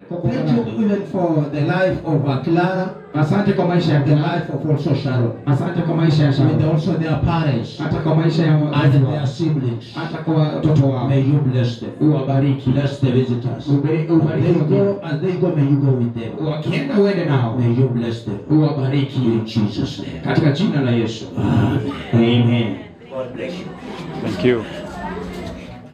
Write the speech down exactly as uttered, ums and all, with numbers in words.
Thank you even for the life of uh, Clara. Asante kwa maisha ya the life of also Sharon. Asante kwa maisha ya Sharon. And also their parents. Hata kwa maisha ya and their siblings. Hata kwa watoto wao. May you bless them. Uwabariki. Bless the visitors. Ubariki. As they go, as they go, may you go with them. Wakienda uende nao. May you bless them. Uwabariki. In Jesus' name. Katika jina la Yesu. Amen. Amen. God bless you. Thank you.